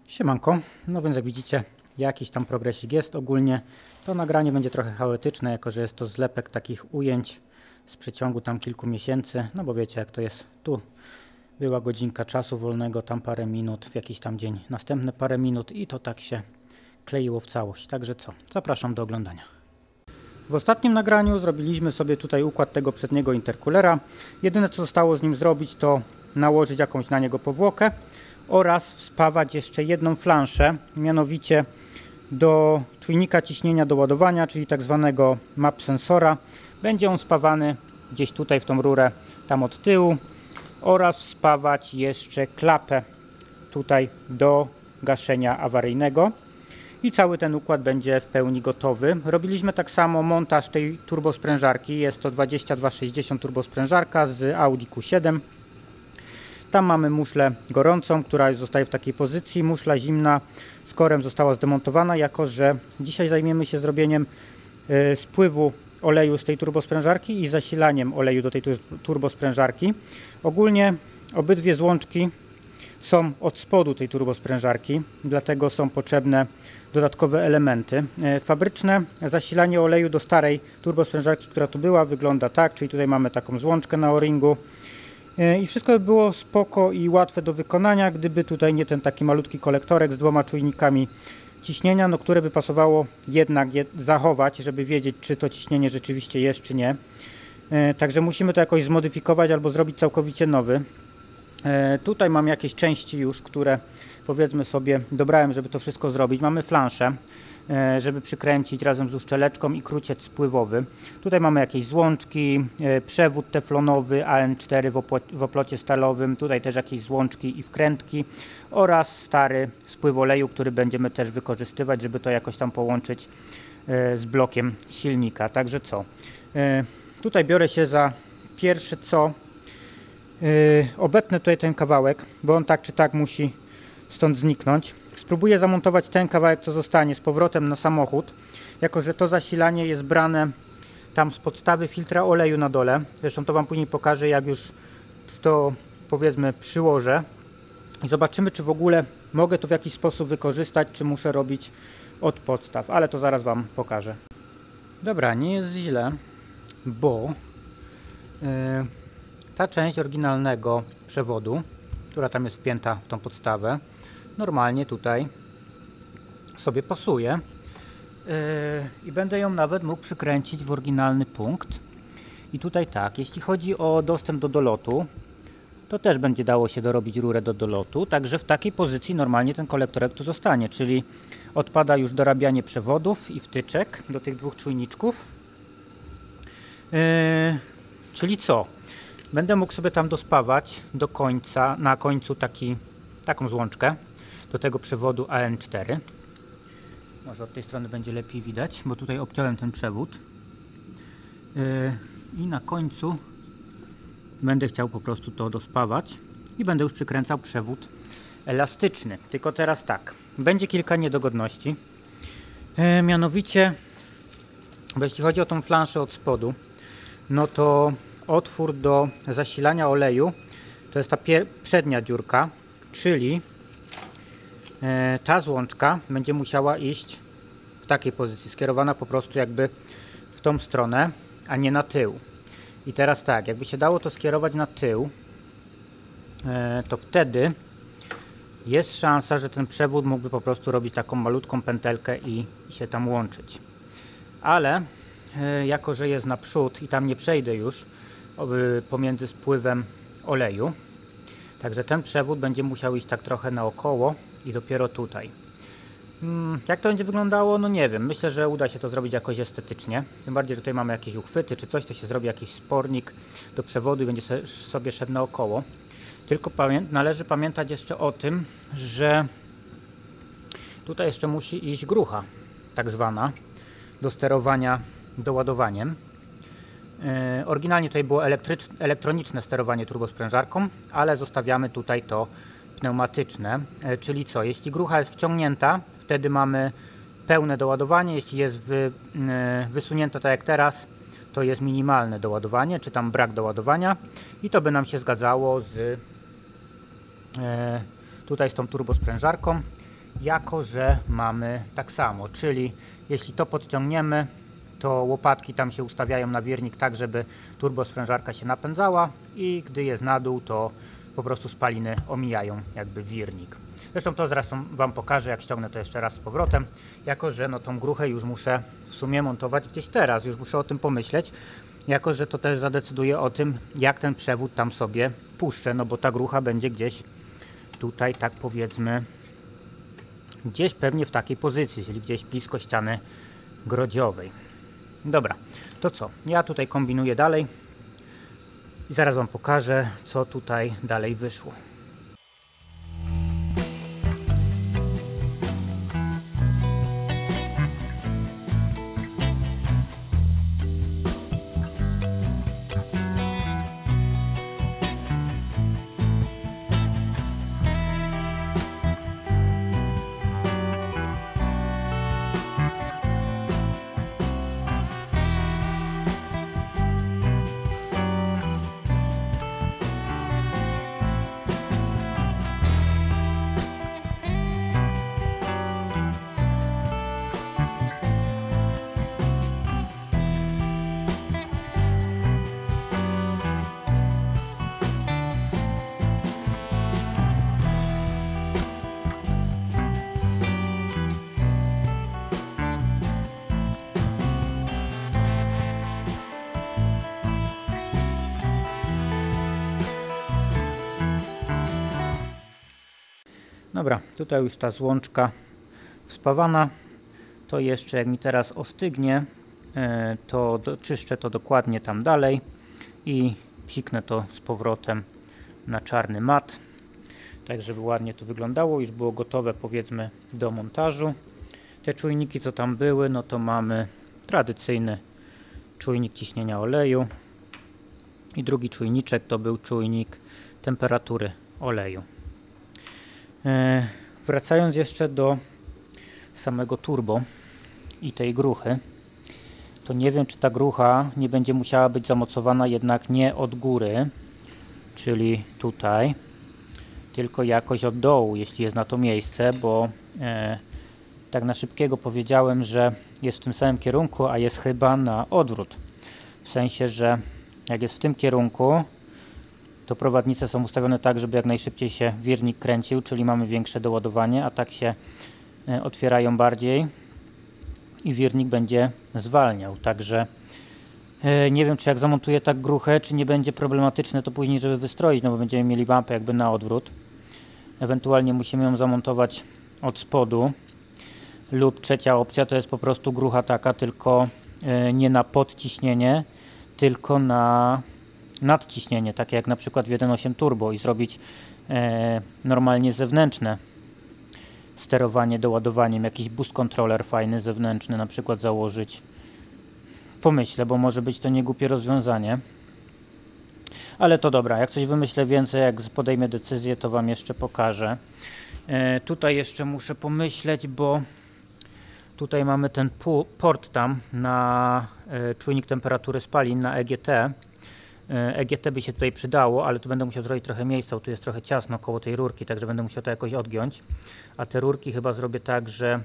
Siemanko, no więc jak widzicie jakiś tam progresik jest. Ogólnie to nagranie będzie trochę chaotyczne, jako że jest to zlepek takich ujęć z przeciągu tam kilku miesięcy, no bo wiecie jak to jest. Tu była godzinka czasu wolnego, tam parę minut, w jakiś tam dzień następne parę minut i to tak się kleiło w całość. Także co, zapraszam do oglądania. W ostatnim nagraniu zrobiliśmy sobie tutaj układ tego przedniego interkulera. Jedyne co zostało z nim zrobić, to nałożyć jakąś na niego powłokę oraz wspawać jeszcze jedną flanszę, mianowicie do czujnika ciśnienia do ładowania, czyli tak zwanego map sensora. Będzie on spawany gdzieś tutaj w tą rurę, tam od tyłu, oraz wspawać jeszcze klapę tutaj do gaszenia awaryjnego. I cały ten układ będzie w pełni gotowy. Robiliśmy tak samo montaż tej turbosprężarki. Jest to 2260 turbosprężarka z Audi Q7. Tam mamy muszlę gorącą, która zostaje w takiej pozycji. Muszla zimna z korem została zdemontowana, jako że dzisiaj zajmiemy się zrobieniem spływu oleju z tej turbosprężarki i zasilaniem oleju do tej turbosprężarki. Ogólnie obydwie złączki są od spodu tej turbosprężarki, dlatego są potrzebne dodatkowe elementy. Fabryczne zasilanie oleju do starej turbosprężarki, która tu była, wygląda tak, czyli tutaj mamy taką złączkę na o-ringu i wszystko by było spoko i łatwe do wykonania, gdyby tutaj nie ten taki malutki kolektorek z dwoma czujnikami ciśnienia, no które by pasowało jednak zachować, żeby wiedzieć, czy to ciśnienie rzeczywiście jest, czy nie. Także musimy to jakoś zmodyfikować albo zrobić całkowicie nowy. Tutaj mam jakieś części już, które powiedzmy sobie dobrałem, żeby to wszystko zrobić. Mamy flanszę, żeby przykręcić razem z uszczeleczką i kruciec spływowy. Tutaj mamy jakieś złączki, przewód teflonowy AN4 w oplocie stalowym, tutaj też jakieś złączki i wkrętki oraz stary spływ oleju, który będziemy też wykorzystywać, żeby to jakoś tam połączyć z blokiem silnika. Także co? Tutaj biorę się za pierwsze co. Obetnę tutaj ten kawałek, bo on tak czy tak musi stąd zniknąć. Spróbuję zamontować ten kawałek, co zostanie, z powrotem na samochód, jako że to zasilanie jest brane tam z podstawy filtra oleju na dole. Zresztą to Wam później pokażę, jak już to powiedzmy przyłożę i zobaczymy, czy w ogóle mogę to w jakiś sposób wykorzystać, czy muszę robić od podstaw, ale to zaraz Wam pokażę. Dobra, nie jest źle, bo ta część oryginalnego przewodu, która tam jest wpięta w tą podstawę, normalnie tutaj sobie pasuje i będę ją nawet mógł przykręcić w oryginalny punkt. I tutaj tak, jeśli chodzi o dostęp do dolotu, to też będzie dało się dorobić rurę do dolotu, także w takiej pozycji normalnie ten kolektorek tu zostanie, czyli odpada już dorabianie przewodów i wtyczek do tych dwóch czujniczków. Czyli co? Będę mógł sobie tam dospawać do końca, na końcu taką złączkę do tego przewodu AN4. Może od tej strony będzie lepiej widać, bo tutaj obciąłem ten przewód. I na końcu będę chciał po prostu to dospawać i będę już przykręcał przewód elastyczny. Tylko teraz tak, będzie kilka niedogodności. Mianowicie, bo jeśli chodzi o tą flanszę od spodu, no to otwór do zasilania oleju to jest ta przednia dziurka, czyli ta złączka będzie musiała iść w takiej pozycji, skierowana po prostu jakby w tą stronę, a nie na tył. I teraz tak, jakby się dało to skierować na tył, to wtedy jest szansa, że ten przewód mógłby po prostu robić taką malutką pętelkę i się tam łączyć. Ale jako że jest naprzód i tam nie przejdę już pomiędzy spływem oleju, także ten przewód będzie musiał iść tak trochę naokoło i dopiero tutaj. Jak to będzie wyglądało? No nie wiem, myślę, że uda się to zrobić jakoś estetycznie, tym bardziej, że tutaj mamy jakieś uchwyty czy coś, to się zrobi jakiś spornik do przewodu i będzie sobie szedł naokoło. Tylko należy pamiętać jeszcze o tym, że tutaj jeszcze musi iść grucha tak zwana do sterowania doładowaniem. Oryginalnie tutaj było elektroniczne sterowanie turbosprężarką, ale zostawiamy tutaj to pneumatyczne, czyli co? Jeśli grucha jest wciągnięta, wtedy mamy pełne doładowanie, jeśli jest wysunięta tak jak teraz, to jest minimalne doładowanie, czy tam brak doładowania i to by nam się zgadzało z tutaj z tą turbosprężarką jako że mamy tak samo, czyli jeśli to podciągniemy, to łopatki tam się ustawiają na wirnik tak, żeby turbosprężarka się napędzała i gdy jest na dół, to po prostu spaliny omijają jakby wirnik. Zresztą Wam pokażę, jak ściągnę to jeszcze raz z powrotem, jako że no tą gruchę już muszę w sumie montować gdzieś teraz, już muszę o tym pomyśleć, jako że to też zadecyduje o tym, jak ten przewód tam sobie puszczę, no bo ta grucha będzie gdzieś tutaj, tak powiedzmy, gdzieś pewnie w takiej pozycji, czyli gdzieś blisko ściany grodziowej. Dobra, to co? Ja tutaj kombinuję dalej i zaraz Wam pokażę, co tutaj dalej wyszło. Dobra, tutaj już ta złączka wspawana, to jeszcze jak mi teraz ostygnie, to czyszczę to dokładnie tam dalej i psiknę to z powrotem na czarny mat, tak żeby ładnie to wyglądało, już było gotowe powiedzmy do montażu. Te czujniki co tam były, no to mamy tradycyjny czujnik ciśnienia oleju i drugi czujniczek to był czujnik temperatury oleju. Wracając jeszcze do samego turbo i tej gruchy, to nie wiem, czy ta grucha nie będzie musiała być zamocowana jednak nie od góry, czyli tutaj, tylko jakoś od dołu, jeśli jest na to miejsce, bo tak na szybkiego powiedziałem, że jest w tym samym kierunku, a jest chyba na odwrót. W sensie, że jak jest w tym kierunku, to prowadnice są ustawione tak, żeby jak najszybciej się wirnik kręcił, czyli mamy większe doładowanie, a tak się otwierają bardziej i wirnik będzie zwalniał. Także nie wiem, czy jak zamontuję tak gruchę, czy nie będzie problematyczne to później, żeby wystroić, no bo będziemy mieli lampę jakby na odwrót. Ewentualnie musimy ją zamontować od spodu. Lub trzecia opcja to jest po prostu grucha taka, tylko nie na podciśnienie, tylko na nadciśnienie, takie jak na przykład w 1.8 turbo i zrobić normalnie zewnętrzne sterowanie doładowaniem, jakiś boost controller fajny zewnętrzny na przykład założyć. Pomyślę, bo może być to niegłupie rozwiązanie. Ale to dobra, jak coś wymyślę więcej, jak podejmę decyzję, to Wam jeszcze pokażę. Tutaj jeszcze muszę pomyśleć, bo tutaj mamy ten port tam na czujnik temperatury spalin, na EGT. EGT by się tutaj przydało, ale tu będę musiał zrobić trochę miejsca, bo tu jest trochę ciasno koło tej rurki, także będę musiał to jakoś odgiąć. A te rurki chyba zrobię tak, że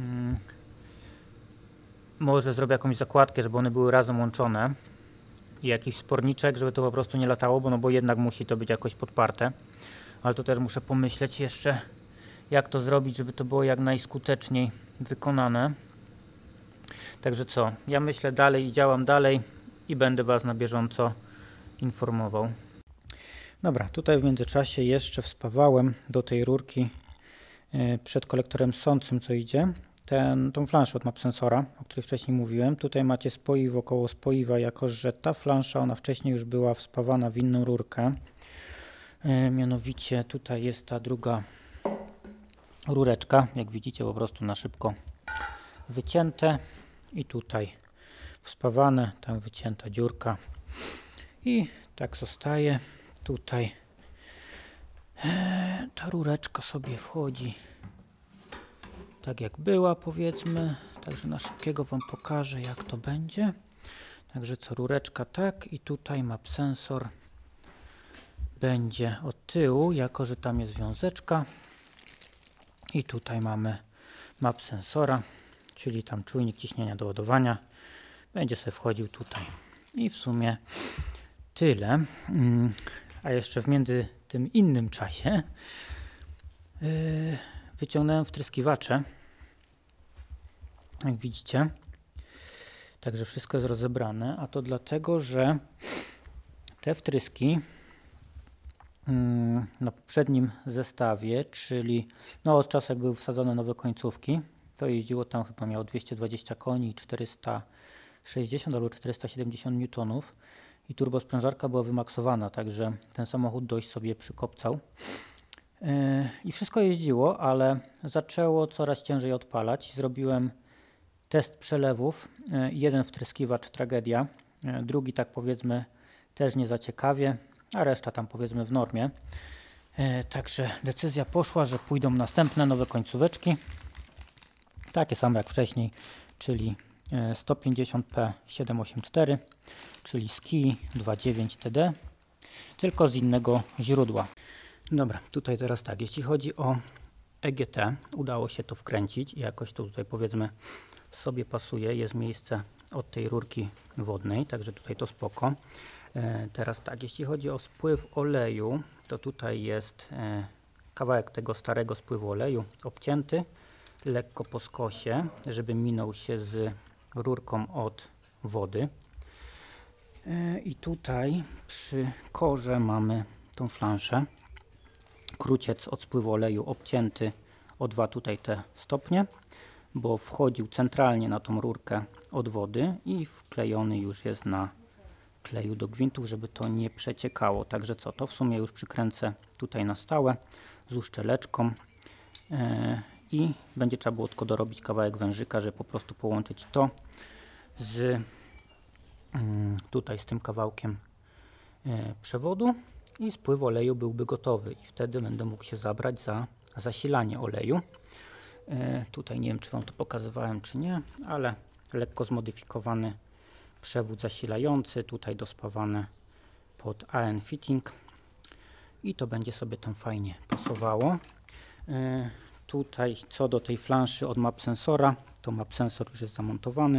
może zrobię jakąś zakładkę, żeby one były razem łączone i jakiś sporniczek, żeby to po prostu nie latało, bo jednak musi to być jakoś podparte. Ale to też muszę pomyśleć jeszcze, jak to zrobić, żeby to było jak najskuteczniej wykonane. Także co, ja myślę dalej i działam dalej i będę Was na bieżąco informował. Dobra, tutaj w międzyczasie jeszcze wspawałem do tej rurki przed kolektorem sącym, co idzie, tą flanszę od map sensora, o której wcześniej mówiłem. Tutaj macie spoiwo koło spoiwa, jako że ta flansza, ona wcześniej już była wspawana w inną rurkę. Mianowicie tutaj jest ta druga rureczka, jak widzicie po prostu na szybko wycięte i tutaj wspawane, tam wycięta dziurka i tak zostaje. Tutaj ta rureczka sobie wchodzi tak jak była, powiedzmy, także na szybkiego Wam pokażę, jak to będzie. Także co, rureczka tak i tutaj map sensor będzie od tyłu, jako że tam jest wiązeczka. I tutaj mamy map sensora, czyli tam czujnik ciśnienia do ładowania. Będzie sobie wchodził tutaj. I w sumie tyle. A jeszcze w między tym innym czasie wyciągnąłem wtryskiwacze. Jak widzicie. Także wszystko jest rozebrane, a to dlatego, że te wtryski na poprzednim zestawie, czyli od czasu jak były wsadzone nowe końcówki, to jeździło tam, chyba miało 220 koni i 460 albo 470 Nm i turbosprężarka była wymaksowana, także ten samochód dość sobie przykopcał. I wszystko jeździło, ale zaczęło coraz ciężej odpalać. Zrobiłem test przelewów. Jeden wtryskiwacz tragedia, drugi tak powiedzmy też nie za ciekawie, a reszta tam powiedzmy w normie. Także decyzja poszła, że pójdą następne nowe końcóweczki. Takie same jak wcześniej, czyli 150P 784, czyli SKI 2.9 TD, tylko z innego źródła. Dobra, tutaj teraz tak, jeśli chodzi o EGT, udało się to wkręcić i jakoś to tutaj powiedzmy sobie pasuje, jest miejsce od tej rurki wodnej, także tutaj to spoko. Teraz tak, jeśli chodzi o spływ oleju, to tutaj jest kawałek tego starego spływu oleju obcięty, lekko po skosie, żeby minął się z rurką od wody. I tutaj przy korze mamy tą flanszę, kruciec od spływu oleju obcięty o dwa tutaj te stopnie, bo wchodził centralnie na tą rurkę od wody i wklejony już jest na kleju do gwintów, żeby to nie przeciekało. Także co, to w sumie już przykręcę tutaj na stałe z uszczeleczką i będzie trzeba było tylko dorobić kawałek wężyka, żeby po prostu połączyć to z tutaj z tym kawałkiem przewodu i spływ oleju byłby gotowy i wtedy będę mógł się zabrać za zasilanie oleju. Tutaj nie wiem, czy Wam to pokazywałem, czy nie, ale lekko zmodyfikowany przewód zasilający, tutaj dospawany pod AN fitting i to będzie sobie tam fajnie pasowało. Tutaj co do tej flanszy od map sensora, to map sensor już jest zamontowany.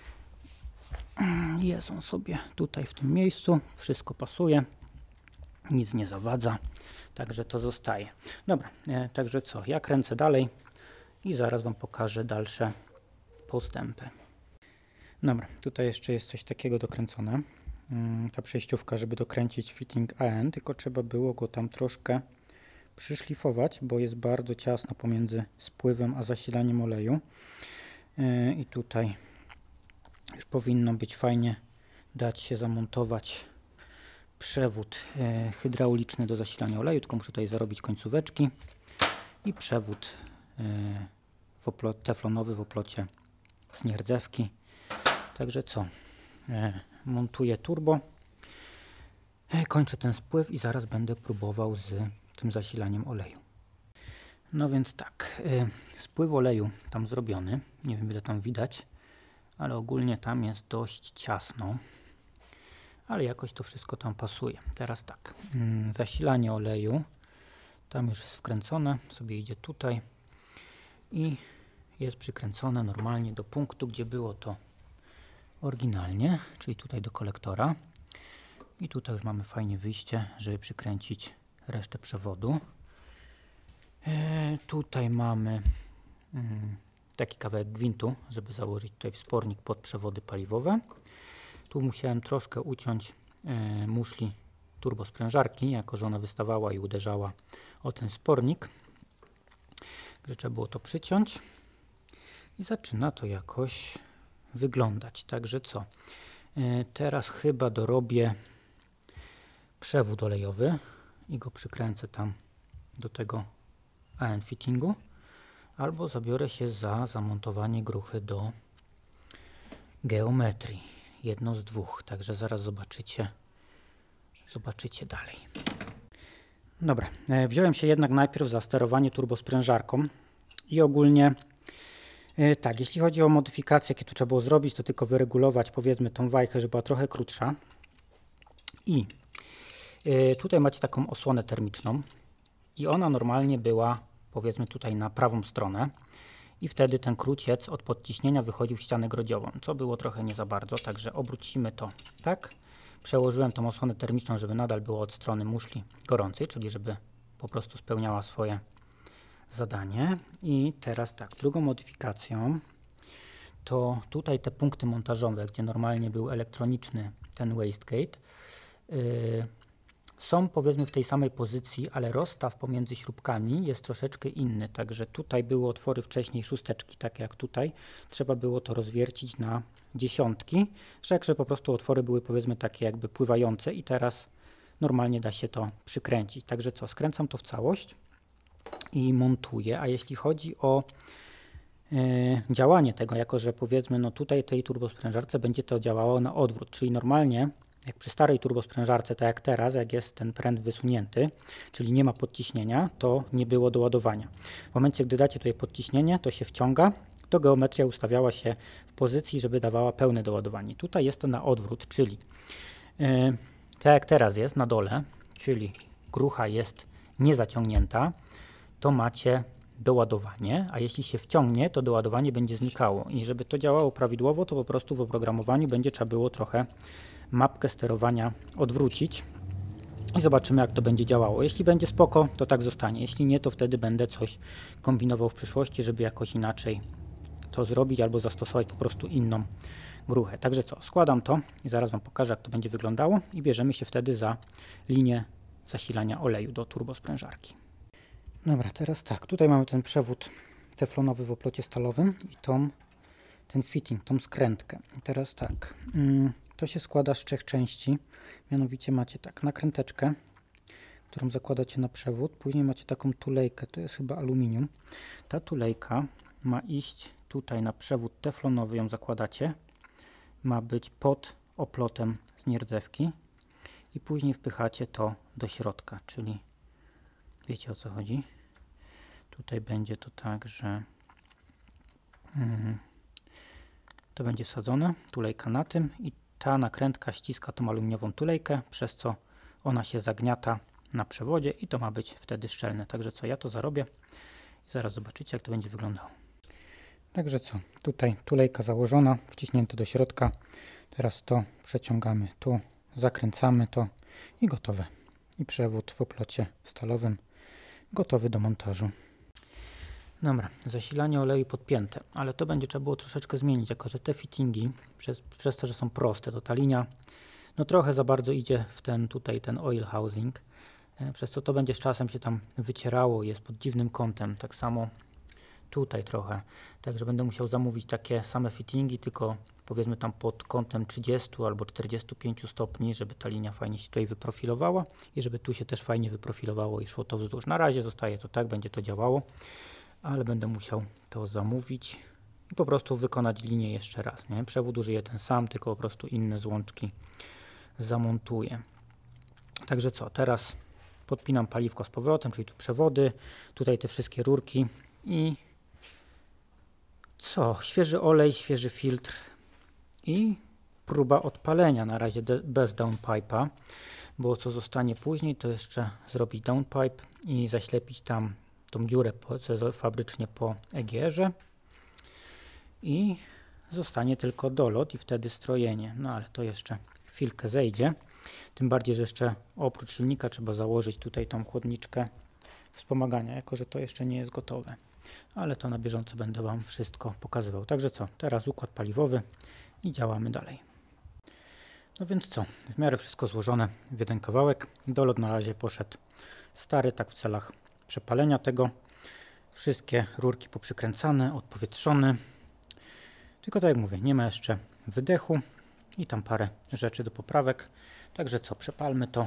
Jest on sobie tutaj w tym miejscu, wszystko pasuje, nic nie zawadza, także to zostaje. Dobra, także co, ja kręcę dalej i zaraz Wam pokażę dalsze postępy. Dobra, tutaj jeszcze jest coś takiego dokręcone. Ta przejściówka, żeby dokręcić fitting AN, tylko trzeba było go tam troszkę przyszlifować, bo jest bardzo ciasno pomiędzy spływem a zasilaniem oleju. I tutaj już powinno być fajnie dać się zamontować przewód hydrauliczny do zasilania oleju, tylko muszę tutaj zarobić końcóweczki i przewód teflonowy w oplocie z nierdzewki. Także co, montuję turbo, kończę ten spływ i zaraz będę próbował z tym zasilaniem oleju. No więc tak, spływ oleju tam zrobiony, nie wiem ile tam widać, ale ogólnie tam jest dość ciasno, ale jakoś to wszystko tam pasuje. Teraz tak, zasilanie oleju, tam już jest wkręcone, sobie idzie tutaj i jest przykręcone normalnie do punktu, gdzie było to oryginalnie, czyli tutaj do kolektora. I tutaj już mamy fajnie wyjście, żeby przykręcić resztę przewodu. Tutaj mamy taki kawałek gwintu, żeby założyć tutaj wspornik pod przewody paliwowe. Tu musiałem troszkę uciąć muszli turbosprężarki, jako że ona wystawała i uderzała o ten spornik. Także trzeba było to przyciąć i zaczyna to jakoś wyglądać. Także co? Teraz chyba dorobię przewód olejowy i go przykręcę tam do tego AN fittingu, albo zabiorę się za zamontowanie gruchy do geometrii. Jedno z dwóch, także zaraz zobaczycie dalej. Dobra, wziąłem się jednak najpierw za sterowanie turbosprężarką i ogólnie tak, jeśli chodzi o modyfikacje, jakie tu trzeba było zrobić, to tylko wyregulować powiedzmy tą wajchę, żeby była trochę krótsza. I tutaj macie taką osłonę termiczną i ona normalnie była powiedzmy tutaj na prawą stronę i wtedy ten kruciec od podciśnienia wychodził w ścianę grodziową, co było trochę nie za bardzo, także obrócimy to tak. Przełożyłem tą osłonę termiczną, żeby nadal było od strony muszli gorącej, czyli żeby po prostu spełniała swoje zadanie. I teraz tak, drugą modyfikacją to tutaj te punkty montażowe, gdzie normalnie był elektroniczny ten wastegate, są powiedzmy w tej samej pozycji, ale rozstaw pomiędzy śrubkami jest troszeczkę inny, także tutaj były otwory wcześniej szósteczki, tak jak tutaj, trzeba było to rozwiercić na dziesiątki, że po prostu otwory były powiedzmy takie jakby pływające i teraz normalnie da się to przykręcić. Także co, skręcam to w całość i montuję, a jeśli chodzi o działanie tego, jako że powiedzmy no tutaj tej turbosprężarce będzie to działało na odwrót, czyli normalnie jak przy starej turbosprężarce, tak jak teraz, jak jest ten pręt wysunięty, czyli nie ma podciśnienia, to nie było doładowania. W momencie, gdy dacie tutaj podciśnienie, to się wciąga, to geometria ustawiała się w pozycji, żeby dawała pełne doładowanie. Tutaj jest to na odwrót, czyli tak jak teraz jest na dole, czyli grucha jest niezaciągnięta, to macie doładowanie, a jeśli się wciągnie, to doładowanie będzie znikało i żeby to działało prawidłowo, to po prostu w oprogramowaniu będzie trzeba było trochę mapkę sterowania odwrócić i zobaczymy, jak to będzie działało. Jeśli będzie spoko, to tak zostanie, jeśli nie, to wtedy będę coś kombinował w przyszłości, żeby jakoś inaczej to zrobić albo zastosować po prostu inną gruchę. Także co, składam to i zaraz Wam pokażę, jak to będzie wyglądało i bierzemy się wtedy za linię zasilania oleju do turbosprężarki. Dobra, teraz tak, tutaj mamy ten przewód teflonowy w oplocie stalowym i ten fitting, tą skrętkę. I teraz tak, to się składa z 3 części, mianowicie macie tak, nakręteczkę, którą zakładacie na przewód, później macie taką tulejkę, to jest chyba aluminium. Ta tulejka ma iść tutaj na przewód teflonowy, ją zakładacie, ma być pod oplotem z nierdzewki i później wpychacie to do środka, czyli wiecie, o co chodzi. Tutaj będzie to tak, że to będzie wsadzone, tulejka na tym i ta nakrętka ściska tą aluminiową tulejkę, przez co ona się zagniata na przewodzie i to ma być wtedy szczelne. Także co, ja to zarobię i zaraz zobaczycie, jak to będzie wyglądało. Także co, tutaj tulejka założona, wciśnięte do środka. Teraz to przeciągamy tu, zakręcamy to i gotowe. I przewód w oplocie stalowym gotowy do montażu. Dobra, zasilanie oleju podpięte, ale to będzie trzeba było troszeczkę zmienić, jako że te fittingi, przez to, że są proste, to ta linia no trochę za bardzo idzie w ten oil housing, przez co to będzie z czasem się tam wycierało, jest pod dziwnym kątem, tak samo tutaj trochę, także będę musiał zamówić takie same fittingi, tylko powiedzmy tam pod kątem 30 albo 45 stopni, żeby ta linia fajnie się tutaj wyprofilowała i żeby tu się też fajnie wyprofilowało i szło to wzdłuż. Na razie zostaje to tak, będzie to działało, ale będę musiał to zamówić i po prostu wykonać linię jeszcze raz. Nie? Przewód użyję ten sam, tylko po prostu inne złączki zamontuję. Także co, teraz podpinam paliwko z powrotem, czyli tu przewody, tutaj te wszystkie rurki i co, świeży olej, świeży filtr i próba odpalenia, na razie bez downpipe'a, bo co zostanie później, to jeszcze zrobić downpipe i zaślepić tam tą dziurę fabrycznie po EGR-ze i zostanie tylko dolot i wtedy strojenie, no ale to jeszcze chwilkę zejdzie, tym bardziej, że jeszcze oprócz silnika trzeba założyć tutaj tą chłodniczkę wspomagania, jako że to jeszcze nie jest gotowe, ale to na bieżąco będę Wam wszystko pokazywał. Także co, teraz układ paliwowy i działamy dalej. No więc co, w miarę wszystko złożone w jeden kawałek, dolot na razie poszedł stary, tak w celach przepalenia tego, wszystkie rurki poprzykręcane, odpowietrzone, tylko tak jak mówię, nie ma jeszcze wydechu i tam parę rzeczy do poprawek, także co, przepalmy to.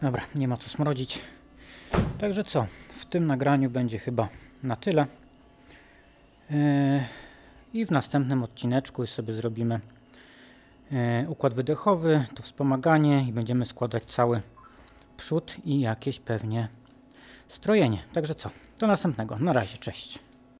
Dobra, nie ma co smrodzić. Także co? W tym nagraniu będzie chyba na tyle. I w następnym odcineczku już sobie zrobimy układ wydechowy, to wspomaganie i będziemy składać cały przód i jakieś pewnie strojenie. Także co? Do następnego. Na razie, cześć.